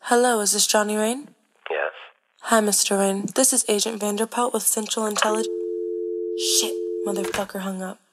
Hello, is this Johnny Rain? Yes. Hi, Mr. Rain. This is Agent Vanderpelt with Central Intelligence. Shit, motherfucker hung up.